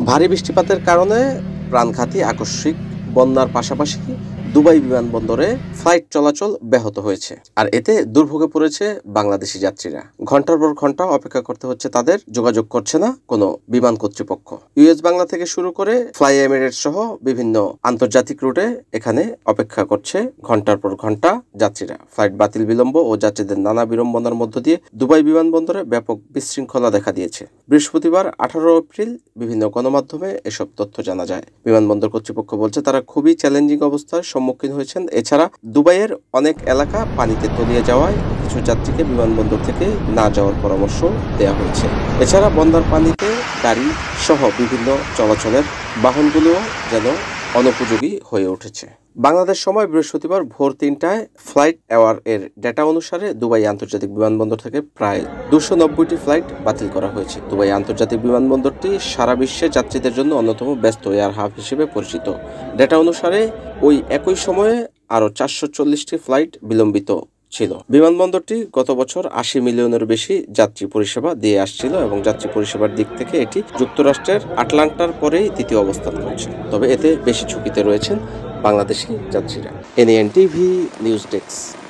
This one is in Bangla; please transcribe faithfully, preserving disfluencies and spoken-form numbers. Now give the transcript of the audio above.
ভারী বৃষ্টিপাতের কারণে প্রাণঘাতী আকস্মিক বন্যার পাশাপাশি দুবাই বিমানবন্দরে ফ্লাইট চলাচল ব্যাহত হয়েছে, আর এতে দুর্ভোগে পড়েছে বাংলাদেশি যাত্রীরা। ঘন্টার পর ঘন্টা অপেক্ষা করতে হচ্ছে তাদের, যোগাযোগ করছে না কোনো বিমান কর্তৃপক্ষ। ইউএস বাংলা থেকে শুরু করে ফ্লাই এমিরেটস সহ বিভিন্ন আন্তর্জাতিক রুটে এখানে অপেক্ষা করছে ঘন্টার পর ঘন্টা যাত্রীরা। ফ্লাইট বাতিল, বিলম্ব ও যাত্রীদের নানা বিড়ম্বনার মধ্য দিয়ে দুবাই বিমানবন্দরে ব্যাপক বিশৃঙ্খলা দেখা দিয়েছে। বৃহস্পতিবার আঠারো এপ্রিল বিভিন্ন গণমাধ্যমে এসব তথ্য জানা যায়। বিমানবন্দর কর্তৃপক্ষ বলছে তারা খুবই চ্যালেঞ্জিং অবস্থার সম্মুখীন হয়েছেন। এছাড়া দুবাইয়ের অনেক এলাকা পানিতে তলিয়ে যাওয়ায় কিছু যাত্রীকে বিমানবন্দর থেকে না যাওয়ার পরামর্শ দেওয়া হয়েছে। এছাড়া বন্যার পানিতে গাড়ি সহ বিভিন্ন চলাচলের বাহনগুলোও যেন অনুপযোগী হয়ে উঠেছে। বাংলাদেশ সময় বৃহস্পতিবার ভোর তিনটায় ফ্লাইট অ্যাওয়ার এর ডেটা অনুসারে দুবাই আন্তর্জাতিক বিমানবন্দর থেকে প্রায় দুশো নব্বইটি ফ্লাইট বাতিল করা হয়েছে। দুবাই আন্তর্জাতিক বিমানবন্দরটি সারা বিশ্বে যাত্রীদের জন্য অন্যতম ব্যস্ত এয়ার হাব হিসেবে পরিচিত। ডেটা অনুসারে ওই একই সময়ে আরও চারশো চল্লিশটি ফ্লাইট বিলম্বিত ছিল। বিমানবন্দরটি গত বছর আশি মিলিয়নের বেশি যাত্রী পরিষেবা দিয়ে আসছিল এবং যাত্রী পরিষেবার দিক থেকে এটি যুক্তরাষ্ট্রের আটলান্টার পরেই দ্বিতীয় অবস্থান করছে। তবে এতে বেশি ঝুঁকিতে রয়েছেন বাংলাদেশি যাত্রীরা। NN TV news desk.